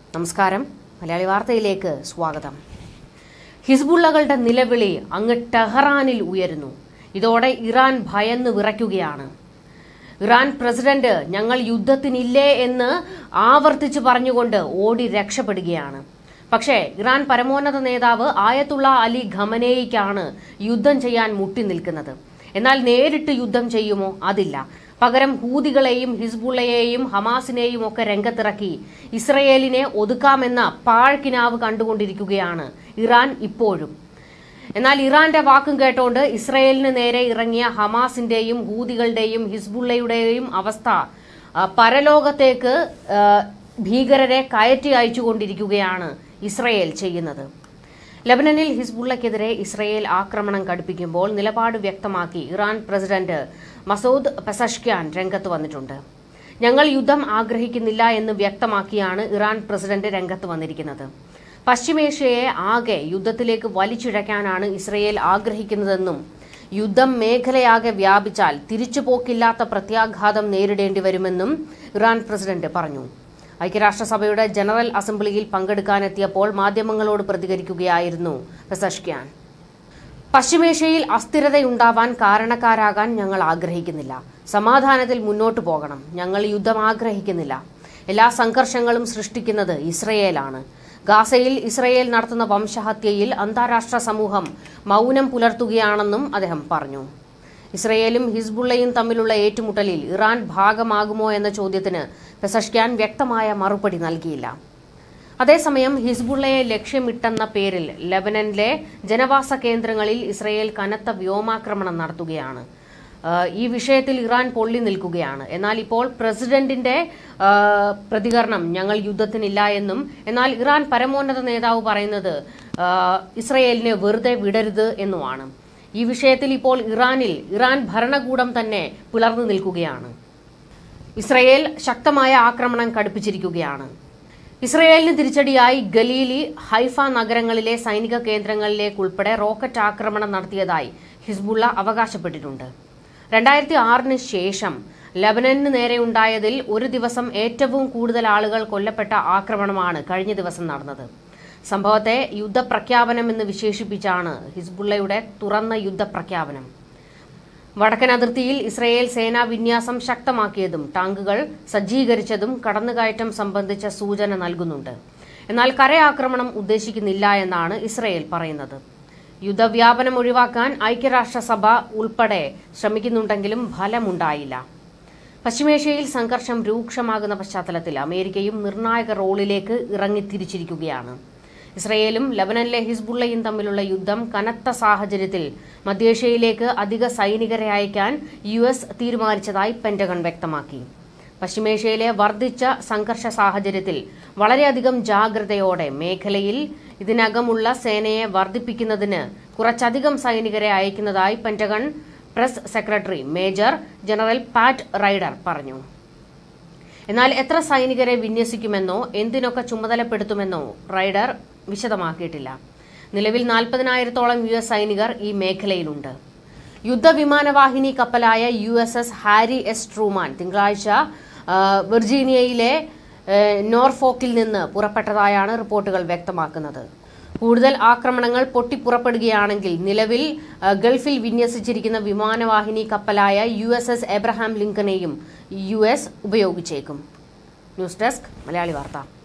നമസ്കാരം. മലയാളി വാർത്തയിലേക്ക് സ്വാഗതം. ഹിസ്ബുള്ളകളുടെ നിലവിളി അങ്ങ് ടെഹ്റാനിൽ ഉയരുന്നു. ഇതോടെ ഇറാൻ ഭയന്ന് വിറയ്ക്കുകയാണ്. ഇറാൻ പ്രസിഡന്റ് ഞങ്ങൾ യുദ്ധത്തിനില്ലേ എന്ന് ആവർത്തിച്ച് പറഞ്ഞുകൊണ്ട് ഓടി രക്ഷപ്പെടുകയാണ്. പക്ഷേ ഇറാൻ പരമോന്നത നേതാവ് ആയത്തുള്ള അലി ഖമനേയിക്കാണ് യുദ്ധം ചെയ്യാൻ മുട്ടി നിൽക്കുന്നത്. എന്നാൽ നേരിട്ട് യുദ്ധം ചെയ്യുമോ? അതില്ല. പകരം ഹൂതികളെയും ഹിസ്ബുള്ളയെയും ഹമാസിനെയും ഒക്കെ രംഗത്തിറക്കി ഇസ്രയേലിനെ ഒതുക്കാമെന്ന പാഴ്ക്കിനാവ് കണ്ടുകൊണ്ടിരിക്കുകയാണ് ഇറാൻ ഇപ്പോഴും. എന്നാൽ ഇറാന്റെ വാക്കും കേട്ടോണ്ട് ഇസ്രയേലിന് നേരെ ഇറങ്ങിയ ഹമാസിന്റെയും ഹൂതികളുടെയും ഹിസ്ബുള്ളയുടെയും അവസ്ഥ പരലോകത്തേക്ക് ഭീകരരെ കയറ്റി അയച്ചുകൊണ്ടിരിക്കുകയാണ് ഇസ്രയേൽ ചെയ്യുന്നത്. ലബനനിൽ ഹിസ്ബുള്ളക്കെതിരെ ഇസ്രയേൽ ആക്രമണം കടുപ്പിക്കുമ്പോൾ നിലപാട് വ്യക്തമാക്കി ഇറാൻ പ്രസിഡന്റ് മസൂദ് പെസഷ്ക്യാൻ രംഗത്ത് വന്നിട്ടുണ്ട്. ഞങ്ങൾ യുദ്ധം ആഗ്രഹിക്കുന്നില്ല എന്ന് വ്യക്തമാക്കിയാണ് ഇറാൻ പ്രസിഡന്റ് രംഗത്ത് വന്നിരിക്കുന്നത്. പശ്ചിമേഷ്യയെ ആകെ യുദ്ധത്തിലേക്ക് വലിച്ചിഴയ്ക്കാനാണ് ഇസ്രയേൽ ആഗ്രഹിക്കുന്നതെന്നും യുദ്ധം മേഖലയാകെ വ്യാപിച്ചാൽ തിരിച്ചുപോക്കില്ലാത്ത പ്രത്യാഘാതം നേരിടേണ്ടി വരുമെന്നും ഇറാൻ പ്രസിഡന്റ് പറഞ്ഞു. ഐക്യരാഷ്ട്രസഭയുടെ ജനറൽ അസംബ്ലിയിൽ പങ്കെടുക്കാനെത്തിയപ്പോൾ മാധ്യമങ്ങളോട് പ്രതികരിക്കുകയായിരുന്നു പെസഷ്ക്യാൻ. പശ്ചിമേഷ്യയിൽ അസ്ഥിരതയുണ്ടാവാൻ കാരണക്കാരാകാൻ ഞങ്ങൾ ആഗ്രഹിക്കുന്നില്ല. സമാധാനത്തിൽ മുന്നോട്ടു പോകണം. ഞങ്ങൾ യുദ്ധം ആഗ്രഹിക്കുന്നില്ല. എല്ലാ സംഘർഷങ്ങളും സൃഷ്ടിക്കുന്നത് ഇസ്രയേലാണ്. ഗാസയിൽ ഇസ്രയേൽ നടത്തുന്ന വംശഹത്യയിൽ അന്താരാഷ്ട്ര സമൂഹം മൗനം പുലർത്തുകയാണെന്നും അദ്ദേഹം പറഞ്ഞു. ഇസ്രയേലും ഹിസ്ബുള്ളയും തമ്മിലുള്ള ഏറ്റുമുട്ടലിൽ ഇറാൻ ഭാഗമാകുമോ എന്ന ചോദ്യത്തിന് പെസഷ്ക്യാൻ വ്യക്തമായ മറുപടി നൽകിയില്ല. അതേസമയം ഹിസ്ബുള്ളയെ ലക്ഷ്യമിട്ടെന്ന പേരിൽ ലബനനിലെ ജനവാസ കേന്ദ്രങ്ങളിൽ ഇസ്രയേൽ കനത്ത വ്യോമാക്രമണം നടത്തുകയാണ്. ഈ വിഷയത്തിൽ ഇറാൻ പൊള്ളി നിൽക്കുകയാണ്. എന്നാൽ ഇപ്പോൾ പ്രസിഡന്റിന്റെ പ്രതികരണം ഞങ്ങൾ യുദ്ധത്തിനില്ല എന്നും, എന്നാൽ ഇറാൻ പരമോന്നത നേതാവ് പറയുന്നത് ഇസ്രയേലിനെ വെറുതെ വിടരുത് എന്നുമാണ്. ഈ വിഷയത്തിൽ ഇപ്പോൾ ഇറാൻ ഭരണകൂടം തന്നെ പിളർന്നു നിൽക്കുകയാണ്. ഇസ്രയേൽ ശക്തമായ ആക്രമണം കടുപ്പിച്ചിരിക്കുകയാണ്. ഇസ്രയേലിന് തിരിച്ചടിയായി ഗലീലി, ഹൈഫ നഗരങ്ങളിലെ സൈനിക കേന്ദ്രങ്ങളിലേക്കുൾപ്പെടെ റോക്കറ്റ് ആക്രമണം നടത്തിയതായി ഹിസ്ബുള്ള അവകാശപ്പെട്ടിട്ടുണ്ട്. 2006 ശേഷം ലബനന് നേരെയുണ്ടായതിൽ ഒരു ദിവസം ഏറ്റവും കൂടുതൽ ആളുകൾ കൊല്ലപ്പെട്ട ആക്രമണമാണ് കഴിഞ്ഞ ദിവസം നടന്നത്. സംഭവത്തെ യുദ്ധപ്രഖ്യാപനമെന്ന് വിശേഷിപ്പിച്ചാണ് ഹിസ്ബുള്ളയുടെ തുറന്ന യുദ്ധപ്രഖ്യാപനം. വടക്കൻ അതിർത്തിയിൽ ഇസ്രയേൽ സേനാ വിന്യാസം ശക്തമാക്കിയതും ടാങ്കുകൾ സജ്ജീകരിച്ചതും കടന്നുകയറ്റം സംബന്ധിച്ച സൂചന നൽകുന്നുണ്ട്. എന്നാൽ കരയാക്രമണം ഉദ്ദേശിക്കുന്നില്ല എന്നാണ് ഇസ്രയേൽ പറയുന്നത്. യുദ്ധവ്യാപനം ഒഴിവാക്കാൻ ഐക്യരാഷ്ട്രസഭ ഉൾപ്പെടെ ശ്രമിക്കുന്നുണ്ടെങ്കിലും ഫലമുണ്ടായില്ല. പശ്ചിമേഷ്യയിൽ സംഘർഷം രൂക്ഷമാകുന്ന പശ്ചാത്തലത്തിൽ അമേരിക്കയും നിർണായക റോളിലേക്ക് ഇറങ്ങിത്തിരിച്ചിരിക്കുകയാണ്. ഇസ്രയേലും ലബനനിലെ ഹിസ്ബുള്ളയും തമ്മിലുള്ള യുദ്ധം കനത്ത സാഹചര്യത്തിൽ മധ്യേഷ്യയിലേക്ക് അധിക സൈനികരെ അയക്കാൻ US തീരുമാനിച്ചതായി പെന്റഗൺ വ്യക്തമാക്കി. പശ്ചിമേഷ്യയിലെ വർദ്ധിച്ച സംഘർഷ സാഹചര്യത്തിൽ വളരെയധികം ജാഗ്രതയോടെ മേഖലയിൽ ഇതിനകമുള്ള സേനയെ വർദ്ധിപ്പിക്കുന്നതിന് കുറച്ചധികം സൈനികരെ അയക്കുന്നതായി Pentagon press secretary major general Pat Ryder പറഞ്ഞു. എന്നാൽ എത്ര സൈനികരെ വിന്യസിക്കുമെന്നോ എന്തിനൊക്കെ ചുമതലപ്പെടുത്തുമെന്നോ റൈഡർ വിശദമാക്കിയിട്ടില്ല. നിലവിൽ 40,000-ഓളം US സൈനികർ ഈ മേഖലയിലുണ്ട്. യുദ്ധവിമാനവാഹിനി കപ്പലായ USS ഹാരി എസ് ട്രൂമാൻ തിങ്കളാഴ്ച വിർജീനിയയിലെ നോർഫോക്കിൽ നിന്ന് പുറപ്പെട്ടതായാണ് റിപ്പോർട്ടുകൾ വ്യക്തമാക്കുന്നത്. കൂടുതൽ ആക്രമണങ്ങൾ പൊട്ടിപ്പുറപ്പെടുകയാണെങ്കിൽ നിലവിൽ ഗൾഫിൽ വിന്യസിച്ചിരിക്കുന്ന വിമാനവാഹിനി കപ്പലായ USS എബ്രഹാം ലിങ്കനെയും US ഉപയോഗിച്ചേക്കും. ന്യൂസ് ഡെസ്ക് മലയാളി വാർത്ത.